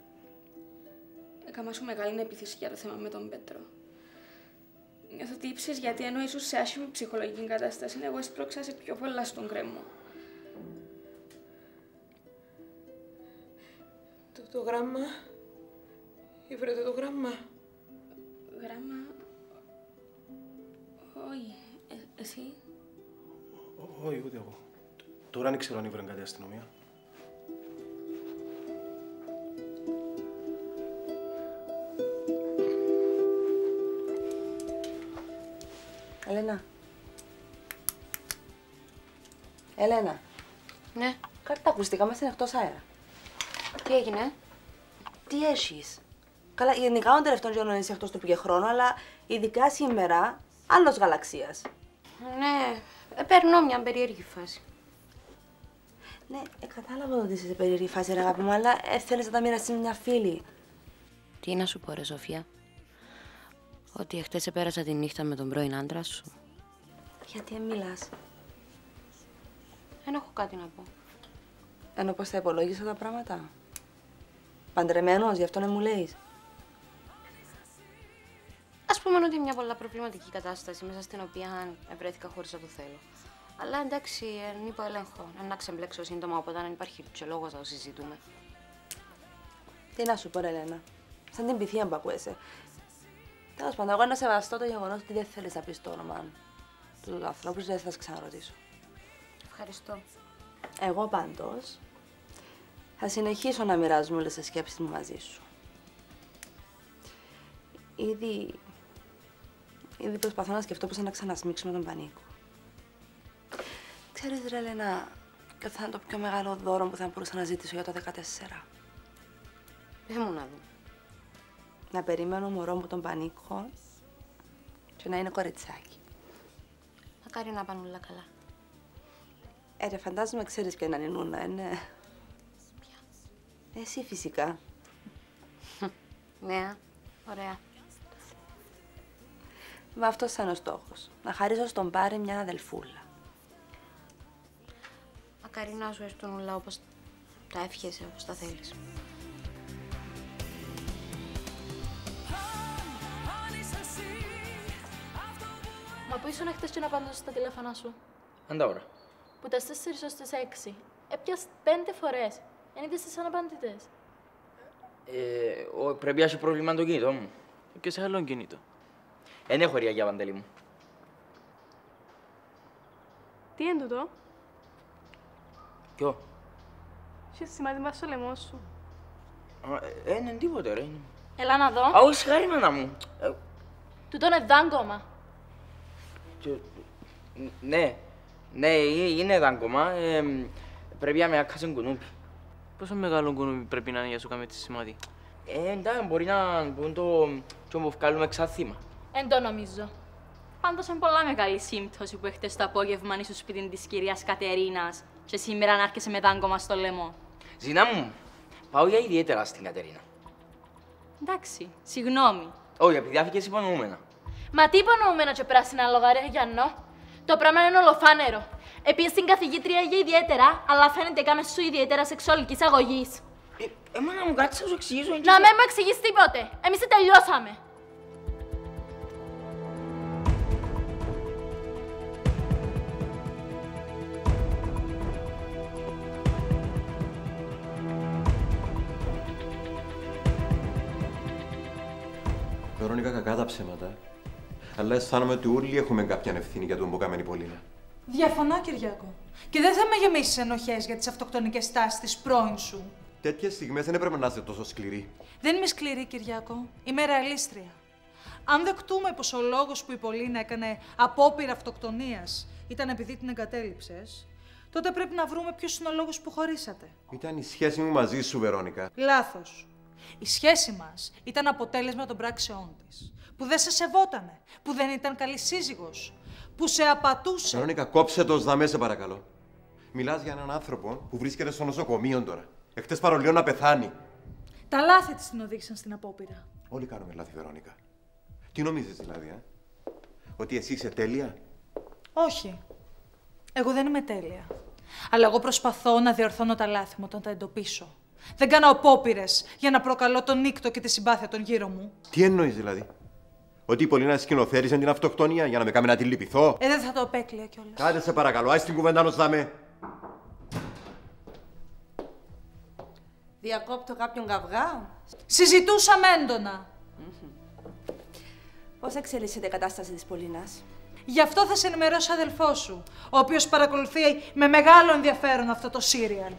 Έκανα σου μεγάλη επίθεση για το θέμα με τον Πέτρο. Νιώθω ότι ήψες γιατί ενώ ήσουν σε άσχημη ψυχολογική κατάσταση, εγώ έσπρωξα σε πιο πολλά στον κρέμο. Το, το γράμμα... Ήβρετε το γράμμα. Γράμμα... Όχι. Ε, εσύ. Όχι, ούτε εγώ. Τώρα δεν ξέρω αν ήβραν κάτι αστυνομία. Ελένα. Ελένα. Ναι. Κάτι τα ακουστικά μας είναι εκτός αέρα. Τι έγινε? Τι έχεις? Καλά, γενικά ο τελευταίο γεγονό είσαι εκτός του πήγε χρόνο, αλλά ειδικά σήμερα, άλλος γαλαξίας. Ναι, ε, περνώ μια περίεργη φάση. Ναι, ε, κατάλαβα ότι είσαι σε περίεργη φάση, ρε αγάπη μου, αλλά ε, θέλεις να τα μοιραστείς με μια φίλη. Τι να σου πω, ρε Σοφία. Ότι εχθές επέρασα τη νύχτα με τον πρώην άντρα σου. Γιατί δεν μιλάς? Δεν έχω κάτι να πω. Ενώ πώς θα υπολόγισα τα πράγματα. Παντρεμένος, γι' αυτό να μου λέεις. Ας πούμε ότι είναι μια πολλά προβληματική κατάσταση μέσα στην οποία βρέθηκα χωρίς να το θέλω. Αλλά εντάξει, εν είπα έλεγχο. Να ξεμπλέξω σύντομα, οπότε δεν υπάρχει και λόγος να το συζητούμε. Τι να σου πω, ρε Ελένα. Σαν την πυθία που ακούεσαι. Τέλος πάντων, εγώ να σεβαστώ το γεγονός ότι δεν θέλεις να πεις το όνομα του ανθρώπου, δεν θα σε ξαναρωτήσω. Ευχαριστώ. Εγώ πάντως θα συνεχίσω να μοιράζομαι όλες τις σκέψεις μου μαζί σου. Ήδη, ήδη προσπαθώ να σκεφτώ πώς να ξανασμίξουμε τον Πανίκο. Ξέρεις ρε Λένα, ποιο θα είναι το πιο μεγάλο δώρο που θα μπορούσα να ζητήσω για το δεκατέσσερα. Πες μου να δω. Να περιμένω μωρό μου τον Πανίκο και να είναι κοριτσάκι. Μακάρι να πάνε όλα καλά. Ε, ρε, φαντάζομαι ξέρεις ποια είναι η Νούνα, ε, ναι. Ποια? Εσύ φυσικά. Ναι, ωραία. Μα αυτός είναι ο στόχος. Να χαρίσω στον Πάρη μια αδελφούλα. Μακάρι να σου έρθουν όλα όπως τα εύχεσαι, όπως τα θέλεις. Μα πού ήσουν χτες και να απαντήσω στα τηλέφωνα σου. Άντα ώρα. Που τα τέσσερις ως τις έξι. Έπιας πέντε φορές. Εν είδες τις αναπαντητές. Ε, ο, πρέπει να έχει πρόβλημα το κινητό μου. Και σε άλλο κινητό. Εν έχω ριακιά, Παντελή μου. Τι είναι τούτο? Ποιο? Έχεις σημάδι μας στο λαιμό σου. Ε, είναι τίποτε, ρε. Έλα να δω. Α, όχι, συγχάρη, μάνα μου. Ε, Τούτο είναι δάγκωμα. και, ναι, ναι, ε, είναι δάγκωμα. Ε, πρέπει να με άκασε κουνούπι. Πόσο μεγάλο κουνούπι πρέπει να είναι για σου κάνει τη σημάδι? Ε, εντάξει, μπορεί να μπουν το και μου βγάλουμε εξάθημα. Εν το νομίζω. Πάντως είναι πολλά μεγάλη σύμπτωση που έχετε το απόγευμα ήσουν στο σπίτι της κυρίας Κατερίνας και σήμερα να έρχεσαι με δάγκωμα στο λαιμό. Ζήνα μου, πάω για ιδιαίτερα στην Κατερίνα. Εντάξει, συγγνώμη. Όχι, επειδή άφηκες υπονοούμενα. Μα τι υπονοούμενα και πράσινα λόγα, ρε Γιάννο. Το πράγμα είναι ολοφάνερο. Επίσης στην καθηγήτρια για ιδιαίτερα, αλλά φαίνεται κάμε σου ιδιαίτερα σεξουαλικής αγωγής. Ε, εμά να μου κάτσεις να σου εξηγήσω. Να μην μου εξηγείς τίποτε. Εμείς τελειώσαμε. Βερόνικα, κακά τα ψέματα. Αλλά αισθάνομαι ότι όλοι έχουμε κάποια ευθύνη για τον που κάμενε η Πολίνα. Διαφωνώ, Κυριακό. Και δεν θα με γεμίσει ενοχές για τις αυτοκτονικές τάσεις της πρώην σου. Τέτοιες στιγμές δεν έπρεπε να είστε τόσο σκληροί. Δεν είμαι σκληρή, Κυριακό. Είμαι ρεαλίστρια. Αν δεκτούμε πως ο λόγος που η Πολίνα έκανε απόπειρα αυτοκτονίας ήταν επειδή την εγκατέλειψες, τότε πρέπει να βρούμε ποιος είναι ο λόγος που χωρίσατε. Ήταν η σχέση μου μαζί σου, Βερόνικα. Λάθος. Η σχέση μας ήταν αποτέλεσμα των πράξεών της. Που δεν σε σεβότανε. Που δεν ήταν καλή σύζυγος. Που σε απατούσε. Βερόνικα, κόψε το σδαμέ, σε παρακαλώ. Μιλάς για έναν άνθρωπο που βρίσκεται στο νοσοκομείο τώρα. Εχθές παρολίγο να πεθάνει. Τα λάθη της την οδήγησαν στην απόπειρα. Όλοι κάνουμε λάθη, Βερόνικα. Τι νομίζεις δηλαδή, ε? Ότι εσύ είσαι τέλεια? Όχι. Εγώ δεν είμαι τέλεια. Αλλά εγώ προσπαθώ να διορθώνω τα λάθη μου όταν τα εντοπίσω. Δεν κάνω απόπειρες για να προκαλώ τον νύκτο και τη συμπάθεια των γύρω μου. Τι εννοείς δηλαδή? Ότι η Πολίνα σκηνοθέτησε την αυτοκτονία για να με κάνει να τη λυπηθώ? Ε, δεν θα το απέκλεια κιόλας. Άντε σε παρακαλώ, άσε την κουβέντα νος δάμε. Διακόπτω κάποιον καυγά. Συζητούσαμε έντονα. Πώς εξελίσσεται η κατάσταση της Πολίνας? Γι' αυτό θα σε ενημερώσει ο αδελφός σου, ο οποίος παρακολουθεί με μεγάλο ενδιαφέρον αυτό το σύριαλ.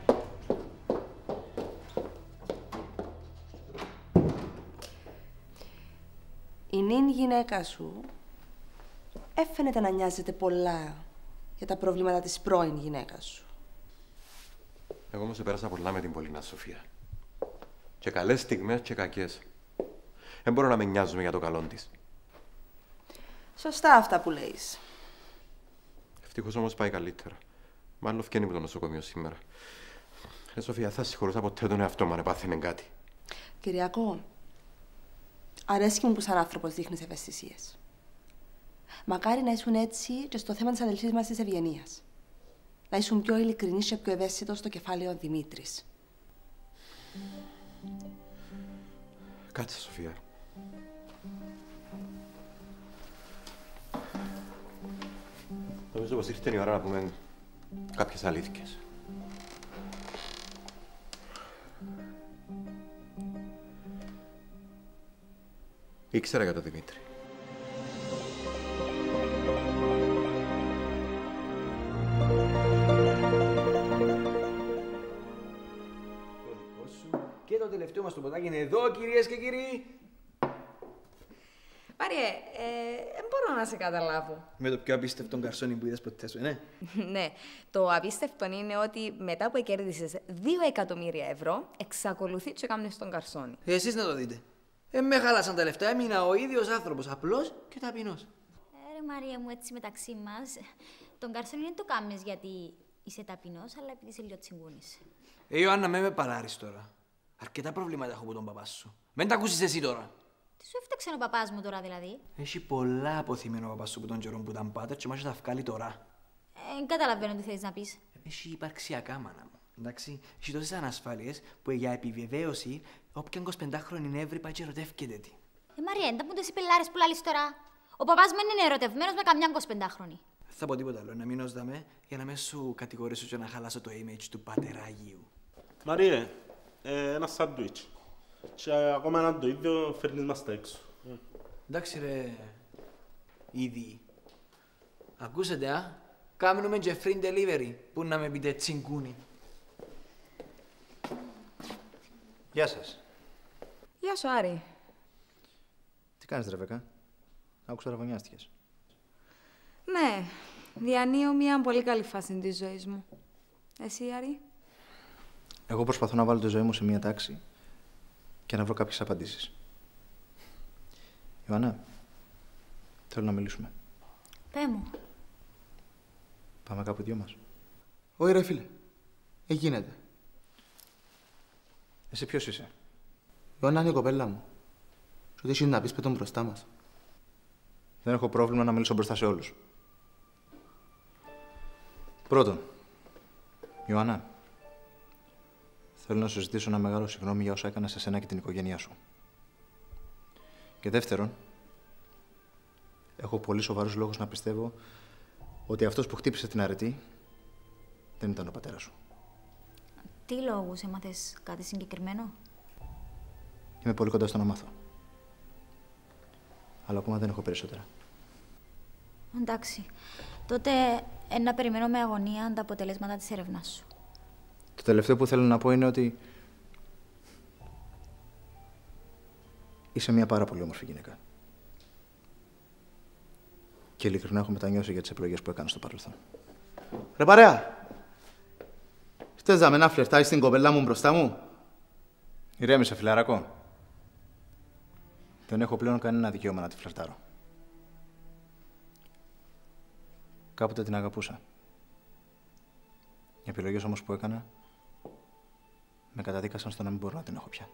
Η νυν γυναίκα σου έφαινεται να νοιάζεται πολλά για τα προβλήματα της πρώην γυναίκας σου. Εγώ όμως επέρασα πολλά με την Πολίνα, Σοφία. Και καλές στιγμές και κακές. Δεν μπορώ να με νοιάζουμε για το καλό της. Σωστά αυτά που λέεις. Ευτυχώς όμως πάει καλύτερα. Μάλλον φκένει από το νοσοκομείο σήμερα. Ε, Σοφία, θα συγχωρούσα ποτέ τον εαυτό μου αν επάθαινε κάτι. Κυριακό, αρέσκει μου που σαν άνθρωπος δείχνεις ευαισθησίες. Μακάρι να ήσουν έτσι και στο θέμα της αδελφής μας της Ευγενίας. Να ήσουν πιο ειλικρινής και πιο ευαίσθητος στο κεφάλαιο Δημήτρης. Κάτσε, Σοφία. Νομίζω πως ήρθε η ώρα να πούμε κάποιες αλήθειες. Ήξερα για τον Δημήτρη. Και το τελευταίο μας το ποτάκι είναι εδώ, κυρίες και κύριοι. Μάριε, δεν μπορώ να σε καταλάβω. Με το πιο απίστευτο καρσόνι που είδες ποτέ σου, ναι. Ναι, το απίστευτο είναι ότι μετά που κέρδισες δύο εκατομμύρια ευρώ, εξακολουθεί και κάνεις τον καρσόνι. Εσείς να το δείτε. Ε, με χάλασαν τα λεφτά, έμεινα ο ίδιος άνθρωπος, απλός και ταπεινός. Ε, ρε Μαρία μου, έτσι μεταξύ μας, τον καρσόνι δεν το κάνεις γιατί είσαι ταπεινός, αλλά επειδή είσαι λίγο τσιγκούνης. Ε, Ιωάννα, με με παράρεις τώρα. Αρκετά προβλήματα έχω από τον παπά σου. Μην τα ακούσεις εσύ τώρα. Τι σου έφταξε ο παπάς μου τώρα δηλαδή? Έχει πολλά αποθυμένο ο παπάς σου που τον καιρό που ήταν πάτερ και μάλιστα τα βγάλει τώρα. Ε, καταλαβαίνω τι θέλεις να πεις. Έχει υπαρξιακά, μάνα μου. Εντάξει, έχει τόσες ανασφάλειες που για επιβεβαίωση όποιον εικοσιπεντάχρονη νεύρη πάει και ερωτεύκεται τη. Ε, Μαρία, εντά μου τις πελάρες που λάλλεις τώρα. Ο παπάς μου είναι ερωτευμένος με καμιά εικοσιπεντάχρονη. Δεν θα πω τίποτα άλλο, να μείνω δαμέ για να με σου κατηγορήσω και να χαλάσω το image του πατεράγιου. Μαρία, ε, ένα σάντουιτς. Και ακόμα ένα το ίδιο φέρνεις μας τα έξω. Εντάξει ρε, ήδη. Ακούσετε, α. Κάμνουμε και free delivery, που να με πείτε τσιγκούνι. Γεια σας. Γεια σου, Άρη. Τι κάνεις, Ρεβέκα? Άκουσα ραβωνιάστηκες. Ναι, διανύω μια πολύ καλή φάση της ζωής μου. Εσύ, Άρη? Εγώ προσπαθώ να βάλω τη ζωή μου σε μια τάξη και να βρω κάποιες απαντήσεις. Ιωάννα, θέλω να μιλήσουμε. Πέ μου. Πάμε κάπου δυο μας. Όχι ρε φίλε. Ε, γίνεται. Εσύ ποιος είσαι? Ιωάννα είναι η κοπέλα μου. Σου τι έχεις να πεις, πέ τον μπροστά μας. Δεν έχω πρόβλημα να μιλήσω μπροστά σε όλους. Πρώτον, Ιωάννα, θέλω να σου ζητήσω ένα μεγάλο συγγνώμη για όσα έκανα σε σένα και την οικογένειά σου. Και δεύτερον, έχω πολύ σοβαρούς λόγους να πιστεύω ότι αυτός που χτύπησε την αρετή δεν ήταν ο πατέρας σου. Τι λόγους, έμαθες κάτι συγκεκριμένο? Είμαι πολύ κοντά στο να μάθω. Αλλά ακόμα δεν έχω περισσότερα. Εντάξει. Τότε ε, να περιμένω με αγωνία τα αποτελέσματα της έρευνας σου. Το τελευταίο που θέλω να πω είναι ότι είσαι μια πάρα πολύ όμορφη γυναίκα. Και ειλικρινά έχω μετανιώσει για τις επιλογές που έκανα στο παρελθόν. Ρε παρέα! Φτες να με να φλερτάρεις την κοπέλα μου μπροστά μου. Ηρέμησε, φιλαρακό. Δεν έχω πλέον κανένα δικαίωμα να τη φλερτάρω. Κάποτε την αγαπούσα. Οι επιλογές όμως που έκανα με καταδίκασαν στο να μην μπορώ να την έχω πια.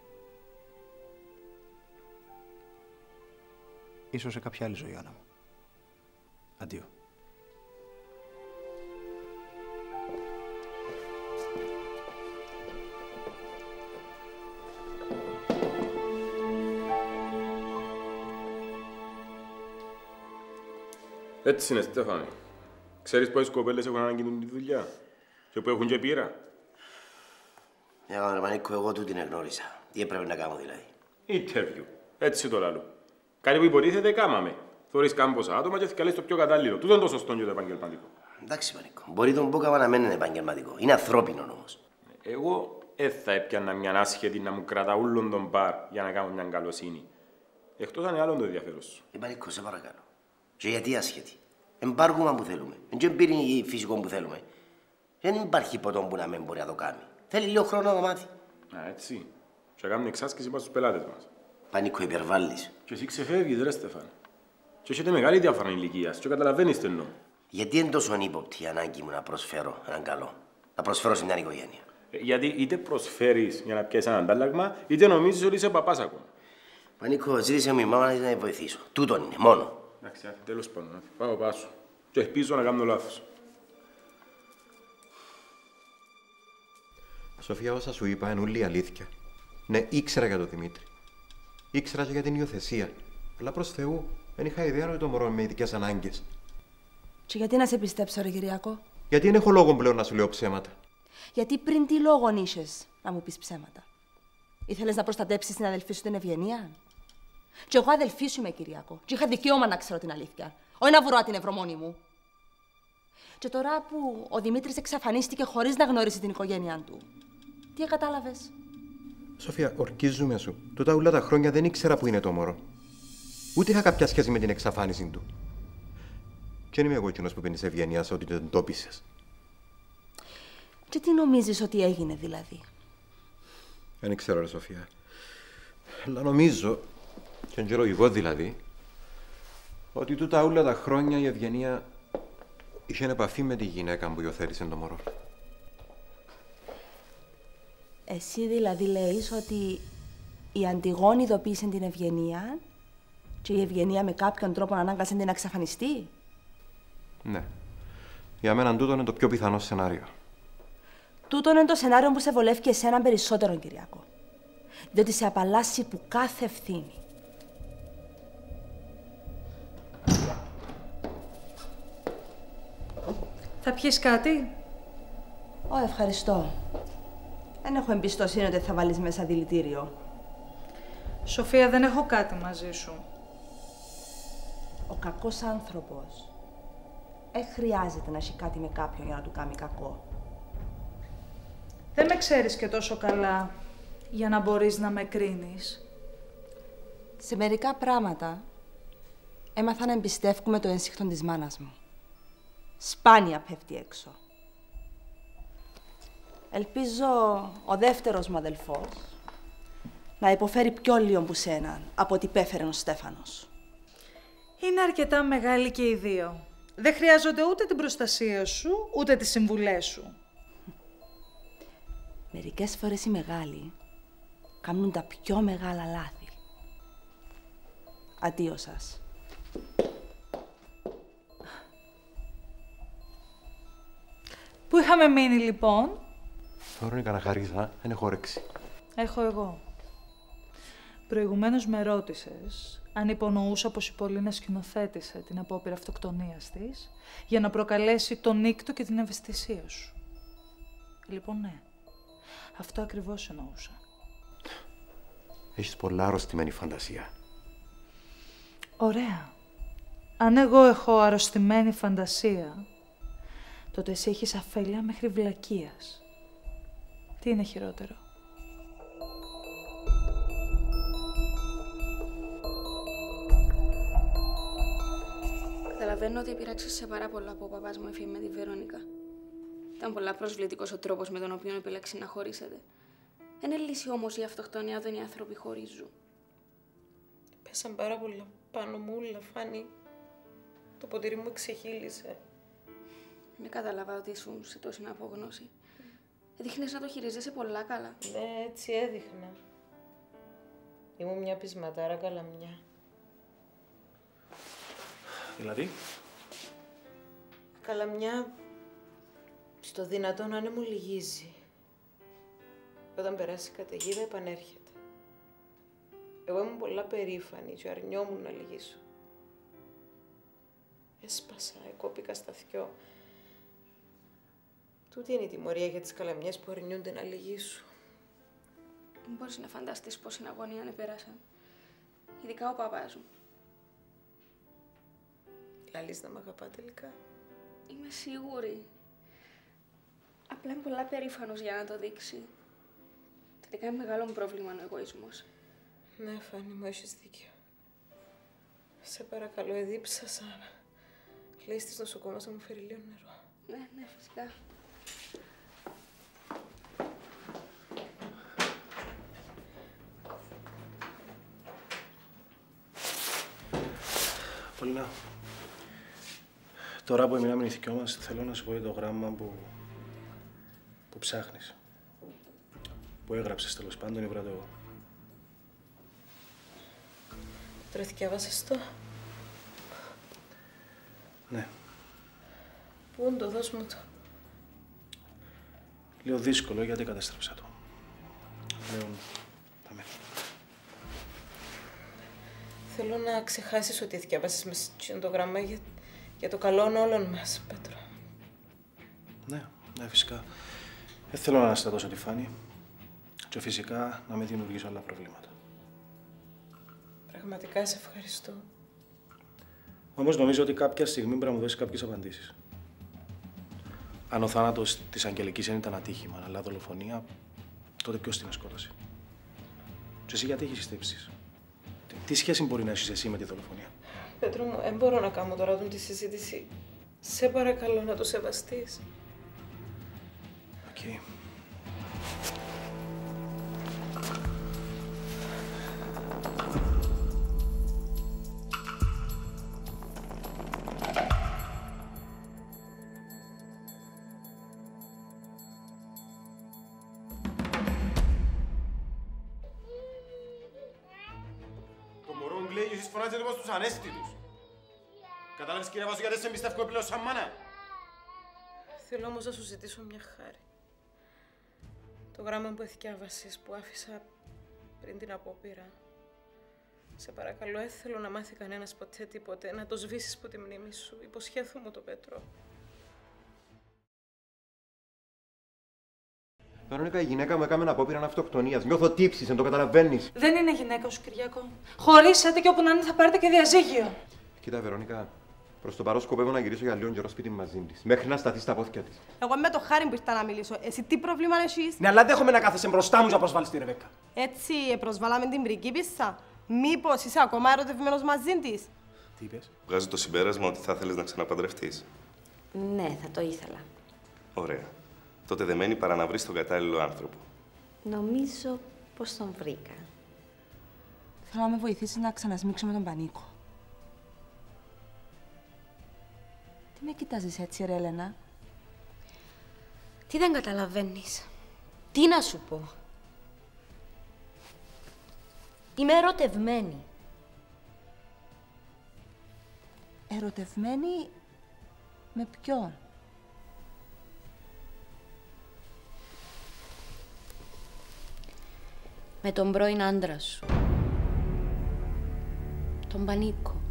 Ίσως σε κάποια άλλη ζωή, Άννα μου. Αντίο. Έτσι είναι, Στέφανε. Ξέρεις πόσες κοπέλες έχουν ανάγκη τη δουλειά και που έχουν και πείρα. Μια κάμερα, Μανίκο, εγώ του την εγνώρισα. Τι έπρεπε να κάνω δηλαδή? Interview. Έτσι το λαλό. Κάτι που υποτίθεται κάμαμε. Θωρείς κάμποσα άτομα και θυκαλείς το πιο κατάλληλο. Τούτο είναι το σωστό και το επαγγελματικό. Εντάξει, Μανίκο. Μπορεί τον Μπόκαμα να μένει επαγγελματικό. Είναι ανθρώπινο όμως. Εγώ δεν θα έπιανα μια άσχετη να μου κρατά ούλον τον μπαρ για να κάνω μια καλοσύνη. Εκτός αν είναι άλλο το ενδιαφέρον σου. Ε, Μανίκο, σε παρακαλώ. Και γιατί άσχετη? Εμπάργουμα που θέλουμε. Δεν πήρε φυσικό που θέλουμε. Δεν υπάρχει ποτέ που να μην μπορεί να το κάνει. Θέλει λίγο χρόνο να το μάθει. Α, έτσι. Και κάνουμε εξάσκηση πάνω στους πελάτες μας. Πανίκο, υπερβάλλεις. Και εσύ ξεφεύγεις, ρε Στέφαν. Και έχετε μεγάλη διαφορά ηλικίας και καταλαβαίνεις τι εννοώ. Γιατί είναι τόσο ανύποπτη η ανάγκη μου να προσφέρω έναν καλό. Να προσφέρω σε μια οικογένεια. Ε, γιατί είτε προσφέρεις για να πιάσεις ένα αντάλλαγμα, είτε νομίζεις ότι είσαι παπάς ακόμα. Πανίκο, ζήτησε μου η μάμα να βοηθήσω. Τούτον είναι, μόνο. Εντάξει, άφη, τέλος πάντων. Άφη. Πάω πάσου. Και ελπίζω να κάνω λάθος. Σοφία, όσα σου είπα είναι όλη η αλήθεια. Ναι, ήξερα για τον Δημήτρη. Ήξερα και για την υιοθεσία. Αλλά προς Θεού, δεν είχα ιδέα ότι το μωρό με ειδικές ανάγκες. Και γιατί να σε πιστέψω, ρε Κυριακό? Γιατί δεν έχω λόγο πλέον να σου λέω ψέματα. Γιατί πριν τι λόγον είχες να μου πεις ψέματα? Ήθελες να προστατέψεις την αδελφή σου την Ευγενία? Και εγώ αδελφή σου είμαι, Κυριακό. Και είχα δικαίωμα να ξέρω την αλήθεια. Όχι να βρω την ευρωμόνη μου. Και τώρα που ο Δημήτρης εξαφανίστηκε χωρίς να γνωρίσει την οικογένειά του, τι κατάλαβες? Σοφία, ορκίζομαι σου. Τούτα όλα τα χρόνια δεν ήξερα που είναι το μωρό. Ούτε είχα κάποια σχέση με την εξαφάνιση του. Και δεν είμαι εγώ εκείνος που παίρνει ευγενία σε ότι τον εντόπισες. Και τι νομίζεις ότι έγινε δηλαδή? Δεν ξέρω, ρε Σοφία. Αλλά νομίζω, και είναι λογικό δηλαδή, ότι τούτα όλα τα χρόνια η Ευγενία είχε επαφή με τη γυναίκα που υιοθέτησε το μωρό. Εσύ δηλαδή λέεις ότι η Αντιγόνη ειδοποίησε την Ευγενία και η Ευγενία με κάποιον τρόπο ανάγκασε την να εξαφανιστεί? Ναι. Για μένα τούτο είναι το πιο πιθανό σενάριο. Τούτο είναι το σενάριο που σε βολεύει εσένα περισσότερο, Κυριακό. Διότι σε απαλλάσσει που κάθε ευθύνη. Θα πιεις κάτι? Ω, ευχαριστώ. Δεν έχω εμπιστοσύνη ότι θα βάλεις μέσα δηλητήριο. Σοφία, δεν έχω κάτι μαζί σου. Ο κακός άνθρωπος δεν χρειάζεται να έχει κάτι με κάποιον για να του κάνει κακό. Δεν με ξέρεις και τόσο καλά για να μπορείς να με κρίνεις. Σε μερικά πράγματα έμαθα να εμπιστεύκουμε το ένσυχτο της μάνας μου. Σπάνια πέφτει έξω. Ελπίζω ο δεύτερος μου αδελφός να υποφέρει πιο λίγο που σένα από ό,τι υπέφερε ο Στέφανος. Είναι αρκετά μεγάλοι και οι δύο. Δεν χρειάζονται ούτε την προστασία σου, ούτε τις συμβουλές σου. Μερικές φορές οι μεγάλοι κάνουν τα πιο μεγάλα λάθη. Αντίο σας. Πού είχαμε μείνει λοιπόν? Βερόνικα, να χαρίσα, δεν έχω όρεξη. Έχω εγώ. Προηγουμένως με ρώτησες αν υπονοούσα πως η Πολίνα σκηνοθέτησε την απόπειρα αυτοκτονίας της για να προκαλέσει τον νύκτο και την ευαισθησία σου. Λοιπόν, ναι. Αυτό ακριβώς εννοούσα. Έχεις πολλά αρρωστημένη φαντασία. Ωραία. Αν εγώ έχω αρρωστημένη φαντασία, τότε εσύ έχεις αφέλεια μέχρι βλακείας. Τι είναι χειρότερο? Καταλαβαίνω ότι επειράξεις σε πάρα πολλά που ο παπάς μου έφυγε με τη Βερόνικα. Ήταν πολλά προσβλητικός ο τρόπος με τον οποίο επιλέξει να χωρίσετε. Είναι λύση όμως η αυτοκτονία όταν οι άνθρωποι χωρίζουν. Πέσαν πάρα πολλά πάνω μου, όλα, Φάνη. Το ποτήρι μου ξεχύλισε. Με κατάλαβα ότι ήσουν σε τόση απόγνωση. Έδειχνες να το χειρίζεσαι πολλά καλά. Ναι, έτσι έδειχνα. Ήμουν μια πεισματάρα καλαμιά. Δηλαδή? Καλαμιά στο δυνατό να είναι μου λυγίζει. Όταν περάσει η καταιγίδα επανέρχεται. Εγώ ήμουν πολλά περήφανη και αρνιόμουν να λυγίσω. Έσπασα, εκόπηκα στα θκιό. Τούτη είναι η τιμωρία για τις καλαμιές που αρνιούνται να λυγίσουν. Δεν μπορείς να φανταστείς πόση αγωνία ανεπέρασαν. Ειδικά ο παπάς μου. Λαλείς να μ' αγαπά τελικά? Είμαι σίγουρη. Απλά είναι πολλά περήφανος για να το δείξει. Τελικά είναι μεγάλο πρόβλημα ο εγωισμός. Ναι, Φάνη μου, έχεις δίκιο. Σε παρακαλώ, εδίψασα. Λέει στις νοσοκόμες να μου φέρει λίγο νερό. Ναι, ναι, φυσικά. Πολίνα, τώρα που έμειναμε ηθικιό μας, θέλω να σου πω για το γράμμα που, που ψάχνεις. Που έγραψες τέλος πάντων, ήβρα το εγώ. Τώρα θυκιάβασες το? Ναι. Πού είναι το, δώσ' μου το. Λίγο δύσκολο γιατί κατέστρεψα το. Λέω, τα μέρη. Θέλω να ξεχάσεις ότι θυκιάβασες με το γράμμα για, για το καλό όλων μας, Πέτρο. Ναι, ναι, φυσικά. Δεν θέλω να αναστατώσω τη Φάνη και φυσικά να μην δημιουργήσω άλλα προβλήματα. Πραγματικά σε ευχαριστώ. Όμως νομίζω ότι κάποια στιγμή πρέπει να μου δώσει κάποιες απαντήσεις. Αν ο θάνατος της Αγγελικής δεν ήταν ατύχημα, αλλά δολοφονία, τότε ποιος την σκότωσε? Και εσύ γιατί έχεις τύψεις? Τι, τι σχέση μπορεί να έχεις εσύ με τη δολοφονία? Πέτρο μου, δεν μπορώ να κάνω τώρα τη συζήτηση. Σε παρακαλώ να το σεβαστείς. Οκ. Okay. Φωνάζετε πως τους ανέστητους. Κατάλαβες, κύριε Βάσο, γιατί σε εμπιστεύω πλέον σαν μάνα. Θέλω όμως να σου ζητήσω μια χάρη. Το γράμμα που εθιάβασες, που άφησα πριν την απόπειρα. Σε παρακαλώ, δεν θέλω να μάθει κανένας ποτέ τίποτε, να το σβήσεις από τη μνήμη σου. Υποσχέθου μου το, Πέτρο. Βερόνικα, η γυναίκα μου έκαμε απόπειρα αυτοκτονίας. Νιώθω τύψεις, δεν το καταλαβαίνεις. Δεν είναι γυναίκα σου, Κυριακό. Χωρίσατε και όπου να είναι θα πάρετε και διαζύγιο. Κοίτα, Βερόνικα, προς το παρόν σκοπεύω να γυρίσω για λίγο καιρό σπίτι μαζί της. Μέχρι να σταθεί στα πόδια της. Εγώ με το χάρη που ήρθα να μιλήσω. Εσύ τι πρόβλημα έχεις? Ναι, αλλά δεν έχουμε να κάθεσαι μπροστά μου για να προσβάλλεις τη Ρεβέκκα. Έτσι, προσβάλαμε την πριγκίπισσα. Μήπως είσαι ακόμα ερωτευμένος μαζί της? Τι είπες? Βγάζω το συμπέρασμα ότι θα θέλεις να ξαναπαντρευτείς. Ναι, θα το ήθελα. Ωραία. Τότε δεν μένει παρά να βρεις τον κατάλληλο άνθρωπο. Νομίζω πως τον βρήκα. Θέλω να με βοηθήσεις να ξανασμίξουμε τον Πανίκο. Τι με κοιτάζεις έτσι, ρε Έλενα? Τι δεν καταλαβαίνεις? Τι να σου πω? Είμαι ερωτευμένη. Ερωτευμένη με ποιον? Με τον πρώην άντρα σου. Τον Πανίκο.